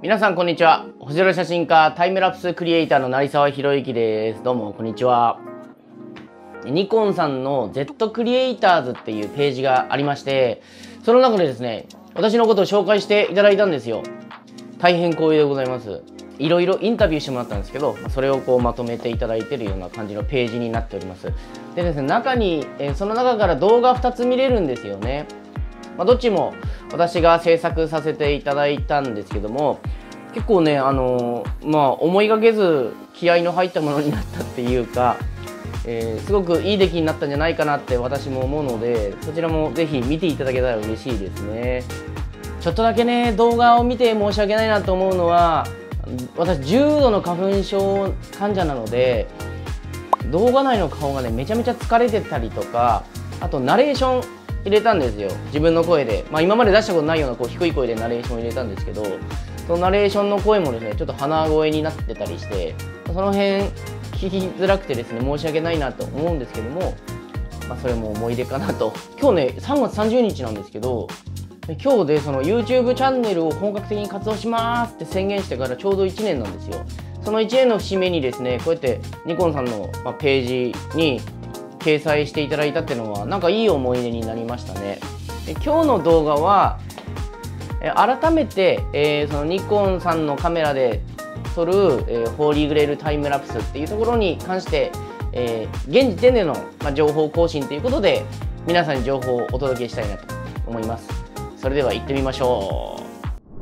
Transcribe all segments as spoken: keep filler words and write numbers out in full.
皆さんこんにちは。星空写真家タイムラプスクリエイターの成沢宏之です。どうもこんにちは。ニコンさんの Z クリエイターズっていうページがありまして、その中でですね、私のことを紹介していただいたんですよ。大変光栄でございます。いろいろインタビューしてもらったんですけど、それをこうまとめていただいているような感じのページになっております。でですね、中に、えその中から動画ふたつ見れるんですよね。まあ、どっちも私が制作させていただいたんですけども、結構ね、あのー、まあ思いがけず気合いの入ったものになったっていうか、えー、すごくいい出来になったんじゃないかなって私も思うので、そちらもぜひ見ていただけたら嬉しいですね。ちょっとだけね、動画を見て申し訳ないなと思うのは、私重度の花粉症患者なので、動画内の顔がねめちゃめちゃ疲れてたりとか、あとナレーション入れたんですよ、自分の声で。まあ、今まで出したことないようなこう低い声でナレーションを入れたんですけど、そのナレーションの声もですねちょっと鼻声になってたりして、その辺聞きづらくてですね申し訳ないなと思うんですけども、まあ、それも思い出かなと。今日ねさんがつさんじゅうにちなんですけど、今日でその YouTube チャンネルを本格的に活動しますって宣言してからちょうどいちねんなんですよ。そのいちねんの節目にですね、こうやってニコンさんのページに掲載していただいたっていうのはなんかいい思い出になりましたね。で今日の動画はえ改めて、えー、そのニコンさんのカメラで撮る、えー、ホーリーグレールタイムラプスっていうところに関して、えー、現時点での、まあ、情報更新ということで皆さんに情報をお届けしたいなと思います。それでは行ってみましょう。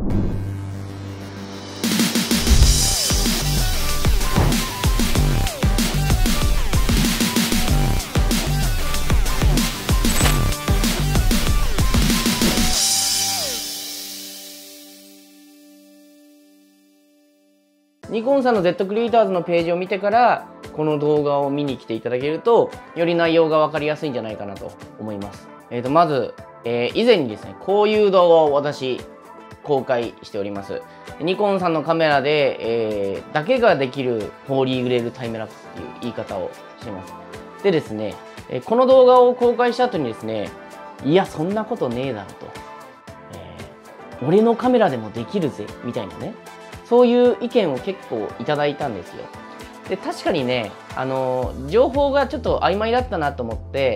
ニコンさんの Z クリエイターズのページを見てからこの動画を見に来ていただけるとより内容が分かりやすいんじゃないかなと思います。えーとまず、えー、以前にですねこういう動画を私公開しております。ニコンさんのカメラで、えー、だけができるホーリーグレールタイムラプスっていう言い方をしています。でですね、えー、この動画を公開した後にですね、いやそんなことねえだろと、えー、俺のカメラでもできるぜみたいなね、そういう意見を結構いただいたんですよ。で確かにね、あの情報がちょっと曖昧だったなと思って、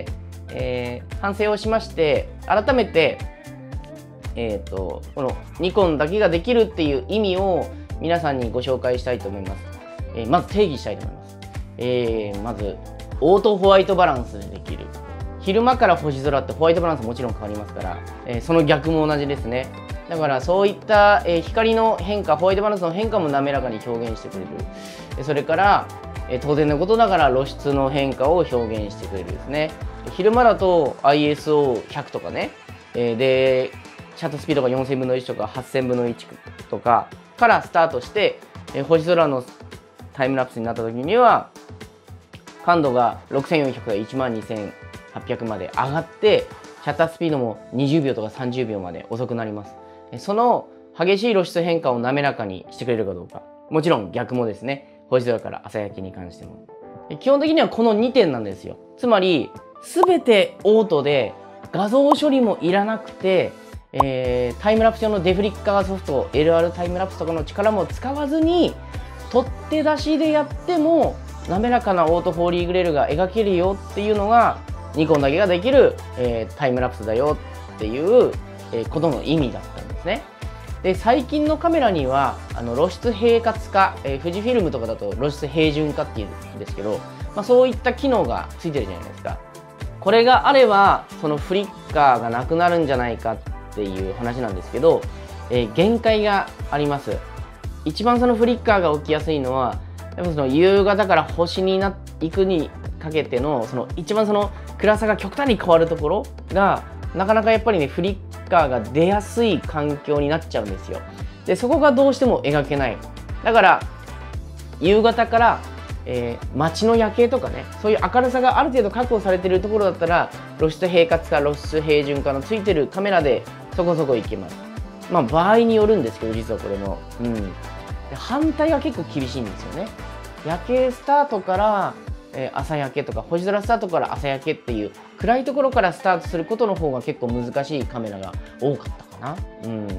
えー、反省をしまして、改めて、えーと、このニコンだけができるっていう意味を皆さんにご紹介したいと思います。えー、まず定義したいと思います。えー、まずオートホワイトバランスでできる。昼間から星空ってホワイトバランスもちろん変わりますから、えー、その逆も同じですね。だからそういった、えー、光の変化、ホワイトバランスの変化も滑らかに表現してくれる。それから、えー、当然のことながら露出の変化を表現してくれるですね。昼間だと アイエスオーひゃく とかね、えー、でシャッタースピードがよんせんぶのいちとかはっせんぶのいちとかからスタートして、えー、星空のタイムラプスになった時には感度がろくせんよんひゃくからいちまんにせんはっぴゃくまで上がって、シャッタースピードもにじゅうびょうとかさんじゅうびょうまで遅くなります。その激しい露出変化を滑らかにしてくれるかどうか、もちろん逆もですね、星空から朝焼けに関しても基本的にはこのにてんなんですよ。つまり全てオートで画像処理もいらなくて、えー、タイムラプス用のデフリッカーソフト エルアール タイムラプスとかの力も使わずに取っ手出しでやっても滑らかなオートホーリーグレールが描けるよっていうのがニコンだけができる、えー、タイムラプスだよっていう、えー、ことの意味だったんですね。で最近のカメラにはあの露出平滑化、えー、富士フィルムとかだと露出平準化っていうんですけど、まあ、そういった機能がついてるじゃないですか。これがあればそのフリッカーがなくなるんじゃないかっていう話なんですけど、えー、限界があります。一番そのフリッカーが起きやすいのはやっぱその夕方から星にな行くにかけてのその一番その暗さが極端に変わるところがなかなかやっぱりねフリッカーが出やすい環境になっちゃうんですよ。でそこがどうしても描けない。だから夕方から、えー、街の夜景とかね、そういう明るさがある程度確保されているところだったら露出平滑化、露出平準化のついてるカメラでそこそこいけます。まあ場合によるんですけど、実はこれも、うん、で反対は結構厳しいんですよね。夜景スタートからえー、朝焼けとか星空スタートから朝焼けっていう暗いところからスタートすることの方が結構難しいカメラが多かったかな。うん、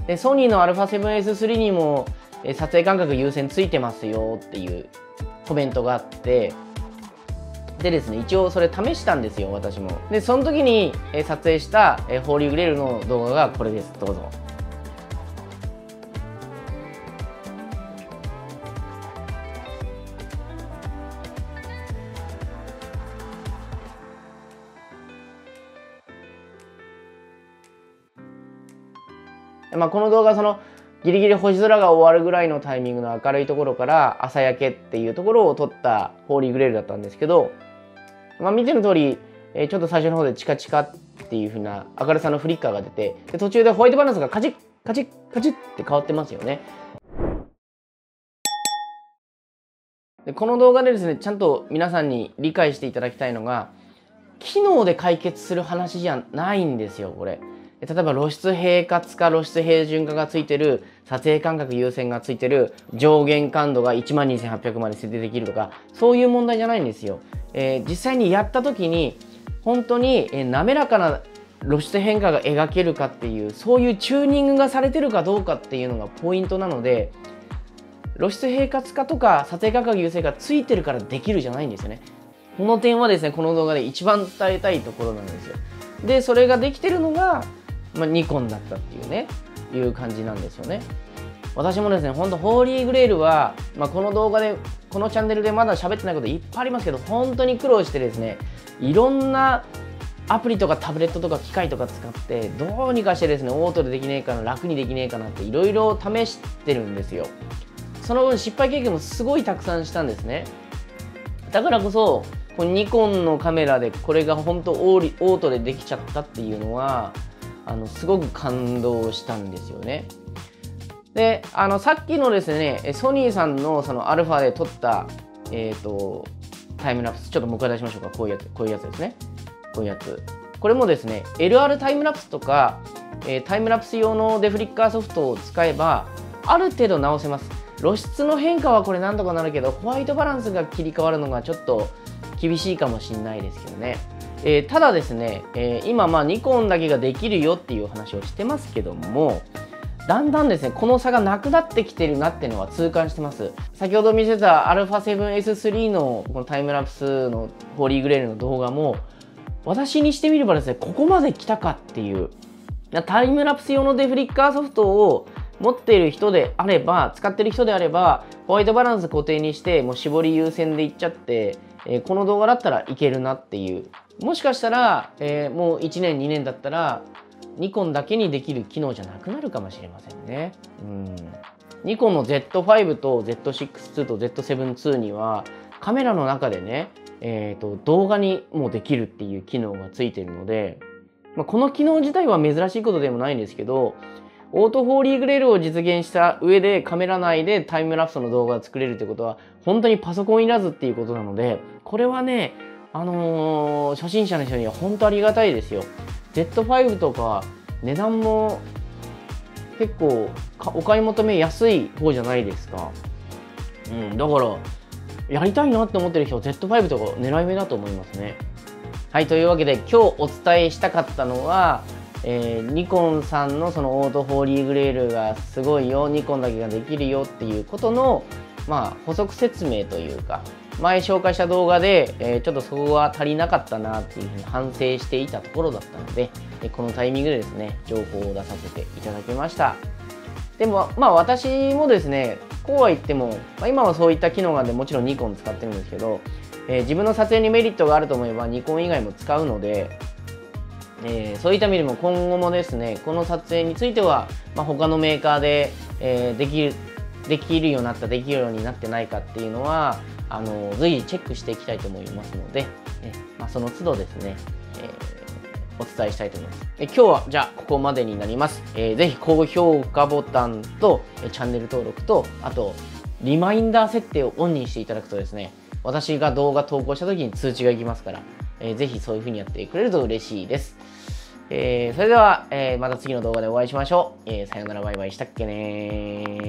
でソニーの アルファセブンエススリー にもえ撮影間隔優先ついてますよっていうコメントがあって、でですね、一応それ試したんですよ、私も。でその時にえ撮影したえホーリーグレールの動画がこれです。どうぞ。まあこの動画、そのギリギリ星空が終わるぐらいのタイミングの明るいところから朝焼けっていうところを撮ったホーリーグレールだったんですけど、まあ、見ての通り、えー、ちょっと最初の方でチカチカっていう風な明るさのフリッカーが出て、で途中でホワイトバランスがカチッカチッカチッって変わってますよね。でこの動画でですね、ちゃんと皆さんに理解していただきたいのが、機能で解決する話じゃないんですよ、これ。例えば露出平滑化、露出平準化がついてる、撮影間隔優先がついてる、上限感度がいちまんにせんはっぴゃくまで設定できるとか、そういう問題じゃないんですよ。えー、実際にやった時に本当に、えー、滑らかな露出変化が描けるかっていう、そういうチューニングがされてるかどうかっていうのがポイントなので、露出平滑化とか撮影間隔優先がついてるからできるじゃないんですよね。この点はですね、この動画で一番伝えたいところなんですよ。でそれができてるのがまあ、ニコンだったっていうね、いう感じなんですよね。私もですね、ほんとホーリーグレールは、まあ、この動画で、このチャンネルでまだ喋ってないこといっぱいありますけど、本当に苦労してですね、いろんなアプリとかタブレットとか機械とか使って、どうにかしてですね、オートでできねえかな、楽にできねえかなっていろいろ試してるんですよ。その分失敗経験もすごいたくさんしたんですね。だからこそ、このニコンのカメラでこれが本当オートでできちゃったっていうのは、あのすごく感動したんですよね。であのさっきのですね、ソニーさんのそのアルファで撮った、えー、とタイムラプス、ちょっともう一回出しましょうか。こういうやつ、こういうやつですね。こういうやつ。これもですね、エルアール タイムラプスとか、えー、タイムラプス用のデフリッカーソフトを使えばある程度直せます。露出の変化はこれなんとかなるけど、ホワイトバランスが切り替わるのがちょっと厳しいかもしれないですけどね。えー、ただですね、えー、今まあニコンだけができるよっていう話をしてますけども、だんだんですねこの差がなくなってきてるなっていうのは痛感してます。先ほど見せた アルファセブンエススリー のこのタイムラプスのホーリーグレールの動画も、私にしてみればですね、ここまで来たかっていう、タイムラプス用のデフリッカーソフトを持っている人であれば、使ってる人であれば、ホワイトバランス固定にしてもう絞り優先でいっちゃって、えー、この動画だったらいけるなっていう。もしかしたら、えー、もういちねんにねんだったらニコンだけにできる機能じゃなくなるかもしれませんね。うんニコンの ゼットファイブ と ゼットシックスツー と ゼットセブンツー にはカメラの中でね、えー、と動画にもできるっていう機能がついているので、まあ、この機能自体は珍しいことでもないんですけど、オートホーリーグレールを実現した上でカメラ内でタイムラプスの動画を作れるってことは本当にパソコンいらずっていうことなので、これはねあのー、初心者の人には本当ありがたいですよ。ゼットファイブ とか値段も結構お買い求めやすい方じゃないですか。うん、だからやりたいなって思ってる人は ゼットファイブ とか狙い目だと思いますね。はい、というわけで今日お伝えしたかったのは、えー、ニコンさんのそのオートホーリーグレールがすごいよ、ニコンだけができるよっていうことの、まあ、補足説明というか、前紹介した動画で、えー、ちょっとそこが足りなかったなっていうふうに反省していたところだったので、えこのタイミングでですね情報を出させていただきました。でもまあ私もですね、こうは言っても、まあ、今はそういった機能があってもちろんニコン使ってるんですけど、えー、自分の撮影にメリットがあると思えばニコン以外も使うので、えー、そういった意味でも今後もですねこの撮影については、まあ、他のメーカーで、えー、できるできるようになったできるようになってないかっていうのはあの随時チェックしていきたいと思いますので、えまあ、その都度ですね、えー、お伝えしたいと思います。え今日はじゃあここまでになります。えー、ぜひ高評価ボタンとえチャンネル登録と、あとリマインダー設定をオンにしていただくとですね、私が動画投稿した時に通知がいきますから、えー、ぜひそういう風にやってくれると嬉しいです。えー、それでは、えー、また次の動画でお会いしましょう。えー、さよならバイバイしたっけねー。